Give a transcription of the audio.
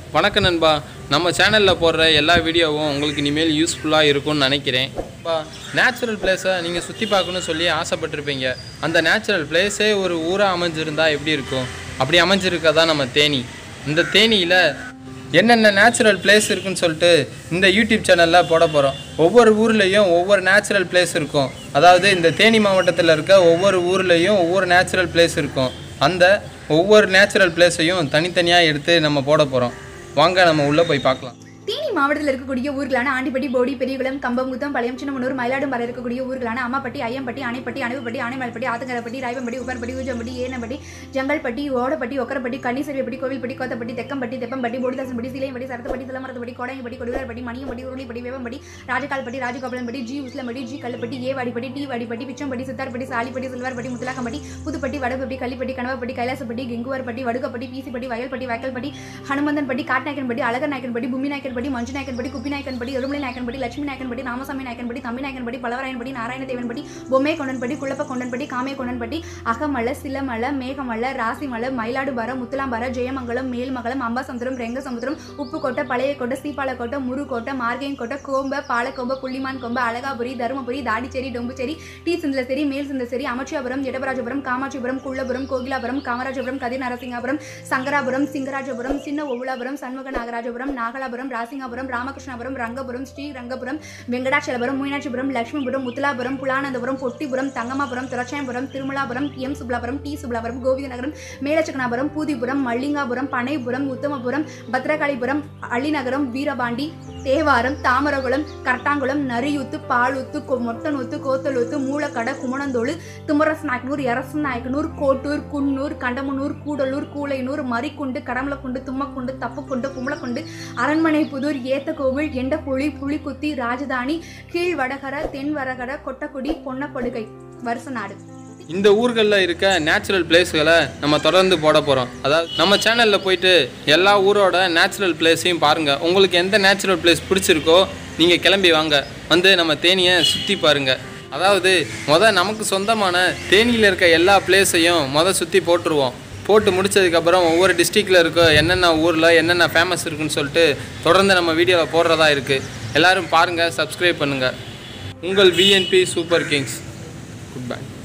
வணக்கம் நண்பா. நம்ம சேனலில் போடுற எல்லா வீடியோவும் உங்களுக்கு இனிமேல் யூஸ்ஃபுல்லாக இருக்கும்னு நினைக்கிறேன். நேச்சுரல் பிளேஸை நீங்கள் சுற்றி பார்க்கணுன்னு சொல்லி ஆசைப்பட்டிருப்பீங்க. அந்த நேச்சுரல் பிளேஸே ஒரு ஊராக அமைஞ்சிருந்தால் எப்படி இருக்கும்? அப்படி அமைஞ்சிருக்கா நம்ம தேனி. இந்த தேனியில் என்னென்ன நேச்சுரல் பிளேஸ் இருக்குன்னு சொல்லிட்டு இந்த யூடியூப் சேனலில் போட போகிறோம். ஒவ்வொரு ஊர்லேயும் ஒவ்வொரு நேச்சுரல் பிளேஸ் இருக்கும். அதாவது இந்த தேனி மாவட்டத்தில் இருக்க ஒவ்வொரு ஊர்லேயும் ஒவ்வொரு நேச்சுரல் பிளேஸ் இருக்கும். அந்த ஒவ்வொரு நேச்சுரல் பிளேஸையும் தனித்தனியாக எடுத்து நம்ம போட போகிறோம். வாங்க நம்ம உள்ளே போய் பார்க்கலாம். தேனி மாவட்டத்தில் இருக்கக்கூடிய ஊர்களான ஆண்டிப்பட்டி, போடி, பெரியகுளம், கம்பங்குத்தம், பழையம், சின்னமனூர், மயிலாடும்பாறை இருக்கக்கூடிய ஊர்களான Ammapatti, Aiyampatti, Anaipatti, Anaivupatti, Anaimalpatti, Athangaraipatti, Rayampatti, Uppanpatti, Oojampatti, Enampatti, Jangalpatti, Odapatti, Okkarapatti, Kannichelvipatti, Kovilpatti, Kothapatti, Thekkampatti, Theppampatti, Bodithasanpatti, Seelaiyampatti, Sarathapatti, Silamarathapatti, Kodayampatti, Koduvarapatti, Maniyampatti, Urulipatti, Vevampatti, Rajakalpatti, Rajagopalanpatti, G Uslampatti, G Kallupatti, A Vadipatti, T Vadipatti, Pichampatti, Sitharpatti, Salipatti, Silvarpatti, Muthalakkampatti, Puthupatti, Vadapatti, Kallipatti, Kanavapatti, Kailasapatti, Genguvarpatti, Vadugapatti, Peesipatti, Vayalpatti, Vayakkalpatti, Hanumanthanpatti, Katnayakkanpatti, Alagar Nayakkanpatti, Bhoomi Nayakkanpatti, மஞ்சு நாயக்கன்பட்டி, குப்பி நாயக்கன்பட்டி, எருமலை நாயக்கன்பட்டி, லட்சுமி நாயக்கன்பட்டி, ராமசாமி நாயக்கன்பட்டி, தம்பி நாயக்கன்பட்டி, பலவராயன்பட்டி, நாராயணதேவன்பட்டி, பொம்மை கொண்டன்பட்டி, குள்ளப்ப கொண்டன்பட்டி, காமே கொண்டன்பட்டி, அகமலை, சிலமலை, மேகமலை, ராசிமலை, மயிலாடுபாறை, முத்துலாம்பாறை, ஜெயமங்கலம், மேல்மங்கலம், அம்பாசமுத்திரம், ரெங்கசமுத்திரம், உப்புக்கோட்டை, பழையக்கோட்டை, சீப்பாலக்கோட்டை, முருகோட்டை, மார்கேயன்கோட்டை, கோம்பை, பாலக்கோம்பை, புள்ளிமான் கொம்பை, அழகாபுரி, தருமபுரி, தாடிச்சேரி, டொம்புச்சேரி, டி சிந்தலசேரி, மேல் சிந்தலசேரி, அமர்ச்சியாபுரம், எடபராஜபுரம், காமாட்சிபுரம், குள்ளபுரம், கோகிலாபுரம், காமராஜபுரம், கதிர் நரசிங்காபுரம், சங்கராபுரம், சிங்கராஜபுரம், சின்ன ஒவுலாபுரம், சண்முக நாகராஜபுரம், நாகலாபுரம், ராசிங்காபுரம், ராமகிருஷ்ணபுரம், ரங்கபுரம், ஸ்ரீரங்கபுரம், வெங்கடாச்சலபுரம், மீனாட்சிபுரம், லட்சுமிபுரம், முத்துலாபுரம், புலானந்தபுரம், பொட்டிபுரம், தங்கமாபுரம், துரச்சாயபுரம், திருமலாபுரம், எம் சுப்லாபுரம், டி சுப்லாபுரம், கோவிந்தநகரம், மேலச்சக்கனாபுரம், பூதிபுரம், மல்லிங்காபுரம், பனைபுரம், உத்தமபுரம், பத்ரகாளிபுரம், அள்ளிநகரம், வீரபாண்டி, தேவாரம், தாமரகுளம், கரட்டாங்குளம், நரியூத்து, பாலூத்து, மொட்டனூத்து, கோத்தலூத்து, மூலக்கடை, குமணந்தோடு, துமரஸ் நாயக்கனூர், எரசன் நாயக்கனூர், கோட்டூர், குன்னூர், கண்டமனூர், கூடலூர், கூலையனூர், மரிக்குண்டு, கடமலக்குண்டு, தும்மக்குண்டு, தப்புக்குண்டு, கும்பலக்குண்டு, அரண்மனை புதூர், ஏத்தகோவில், எண்டப்புழி, புலிக்குத்தி, ராஜதானி, கீழ்வடகர, தென்வரகர, கொட்டக்குடி, பொன்னப்படுகை, வருசநாடு. இந்த ஊர்களில் இருக்க நேச்சுரல் பிளேஸ்களை நம்ம தொடர்ந்து போட போகிறோம். அதாவது நம்ம சேனலில் போயிட்டு எல்லா ஊரோட நேச்சுரல் பிளேஸையும் பாருங்கள். உங்களுக்கு எந்த நேச்சுரல் பிளேஸ் பிடிச்சிருக்கோ நீங்கள் கிளம்பி வாங்க, வந்து நம்ம தேனியை சுற்றி பாருங்கள். அதாவது நமக்கு சொந்தமான தேனியில் இருக்க எல்லா பிளேஸையும் சுற்றி போட்டுருவோம். போட்டு முடித்ததுக்கப்புறம் ஒவ்வொரு டிஸ்ட்ரிக்டில் இருக்க என்னென்ன ஊரில் என்னென்ன ஃபேமஸ் இருக்குன்னு சொல்லிட்டு தொடர்ந்து நம்ம வீடியோவில் போடுறதா இருக்குது. எல்லோரும் பாருங்கள், சப்ஸ்கிரைப் பண்ணுங்கள். உங்கள் VNP super kings. Good by.